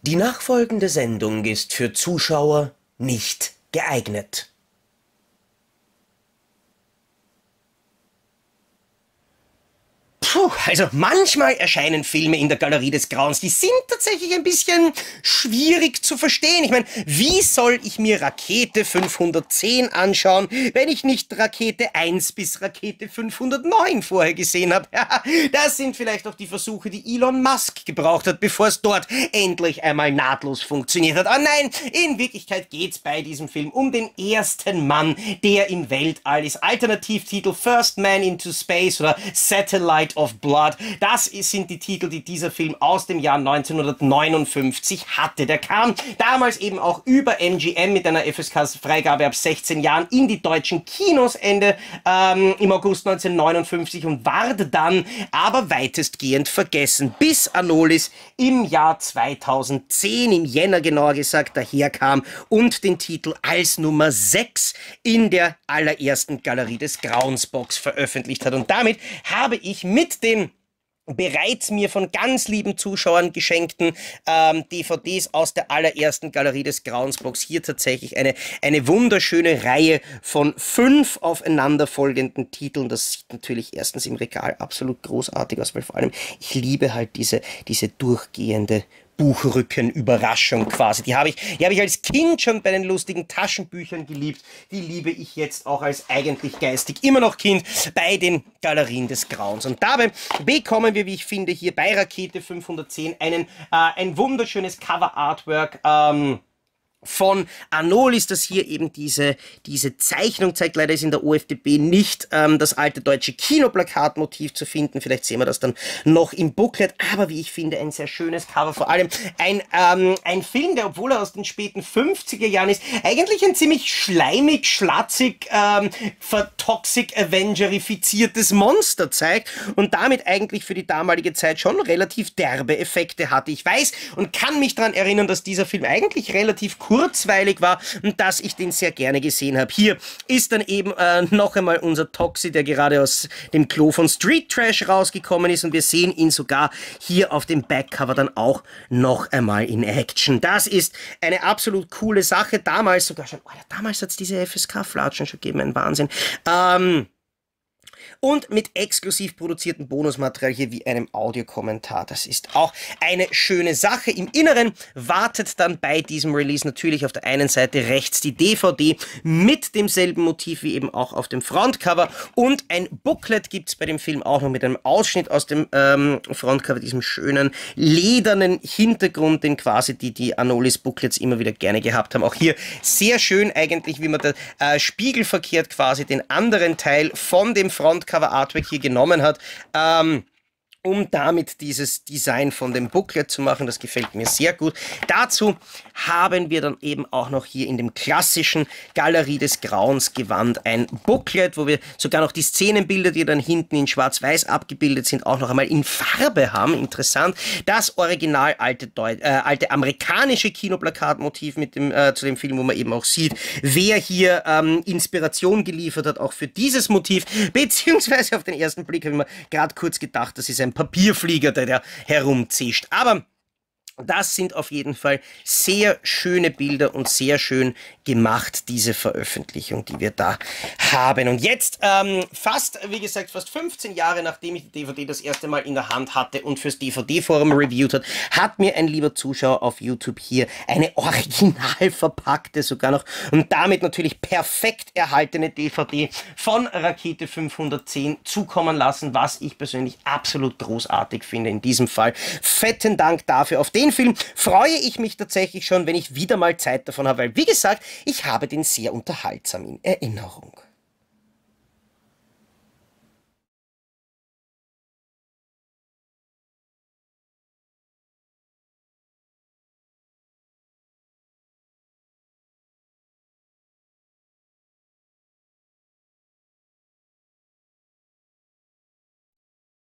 Die nachfolgende Sendung ist für Zuschauer nicht geeignet. Puh, also manchmal erscheinen Filme in der Galerie des Grauens, die sind tatsächlich ein bisschen schwierig zu verstehen. Ich meine, wie soll ich mir Rakete 510 anschauen, wenn ich nicht Rakete 1 bis Rakete 509 vorher gesehen habe? Ja, das sind vielleicht auch die Versuche, die Elon Musk gebraucht hat, bevor es dort endlich einmal nahtlos funktioniert hat. Aber nein, in Wirklichkeit geht's bei diesem Film um den ersten Mann, der im Weltall ist. Alternativtitel First Man into Space oder Satellite of Blood. Das sind die Titel, die dieser Film aus dem Jahr 1959 hatte. Der kam damals eben auch über MGM mit einer FSK-Freigabe ab 16 Jahren in die deutschen Kinos im August 1959 und ward dann aber weitestgehend vergessen, bis Anolis im Jahr 2010, im Jänner genauer gesagt, daherkam und den Titel als Nummer 6 in der allerersten Galerie des Grauens Box veröffentlicht hat. Und damit habe ich mit den bereits mir von ganz lieben Zuschauern geschenkten DVDs aus der allerersten Galerie des Grauens Box hier tatsächlich eine wunderschöne Reihe von 5 aufeinanderfolgenden Titeln. Das sieht natürlich erstens im Regal absolut großartig aus, weil vor allem ich liebe halt diese durchgehende Buchrücken-Überraschung quasi. Die habe ich als Kind schon bei den lustigen Taschenbüchern geliebt. Die liebe ich jetzt auch als eigentlich geistig immer noch Kind bei den Galerien des Grauens. Und dabei bekommen wir, wie ich finde, hier bei Rakete 510 ein wunderschönes Cover-Artwork von Anolis, das hier eben diese Zeichnung zeigt. Leider ist in der OFDB nicht das alte deutsche Kinoplakatmotiv zu finden. Vielleicht sehen wir das dann noch im Booklet. Aber wie ich finde, ein sehr schönes Cover. Vor allem ein Film, der, obwohl er aus den späten 50er Jahren ist, eigentlich ein ziemlich schleimig, schlatzig, vertoxic Avengerifiziertes Monster zeigt und damit eigentlich für die damalige Zeit schon relativ derbe Effekte hatte. Ich weiß und kann mich daran erinnern, dass dieser Film eigentlich relativ kurzweilig war und dass ich den sehr gerne gesehen habe. Hier ist dann eben noch einmal unser Toxi, der gerade aus dem Klo von Street Trash rausgekommen ist und wir sehen ihn sogar hier auf dem Backcover dann auch noch einmal in Action. Das ist eine absolut coole Sache. Damals sogar schon, damals hat es diese FSK-Flatschen schon gegeben, ein Wahnsinn. Und mit exklusiv produziertem Bonusmaterial hier wie einem Audiokommentar. Das ist auch eine schöne Sache. Im Inneren wartet dann bei diesem Release natürlich auf der einen Seite rechts die DVD mit demselben Motiv wie eben auch auf dem Frontcover und ein Booklet gibt es bei dem Film auch noch mit einem Ausschnitt aus dem Frontcover, diesem schönen ledernen Hintergrund, den quasi die Anolis Booklets immer wieder gerne gehabt haben. Auch hier sehr schön eigentlich, wie man da spiegelverkehrt quasi den anderen Teil von dem Frontcover Artwork hier genommen hat, um damit dieses Design von dem Booklet zu machen. Das gefällt mir sehr gut. Dazu haben wir dann eben auch noch hier in dem klassischen Galerie des Grauens Gewand ein Booklet, wo wir sogar noch die Szenenbilder, die dann hinten in Schwarz-Weiß abgebildet sind, auch noch einmal in Farbe haben. Interessant. Das original alte amerikanische Kinoplakatmotiv mit zu dem Film, wo man eben auch sieht, wer hier Inspiration geliefert hat, auch für dieses Motiv, beziehungsweise auf den ersten Blick habe ich mir gerade kurz gedacht, das ist ein Papierflieger, der herumzischt. Aber das sind auf jeden Fall sehr schöne Bilder und sehr schön gemacht, diese Veröffentlichung, die wir da haben. Und jetzt, wie gesagt, fast 15 Jahre, nachdem ich die DVD das erste Mal in der Hand hatte und fürs DVD-Forum reviewt hat mir ein lieber Zuschauer auf YouTube hier eine original verpackte, sogar noch, und damit natürlich perfekt erhaltene DVD von Rakete 510 zukommen lassen, was ich persönlich absolut großartig finde in diesem Fall. Fetten Dank dafür. Auf den Film freue ich mich tatsächlich schon, wenn ich wieder mal Zeit davon habe, weil, wie gesagt, ich habe den sehr unterhaltsam in Erinnerung.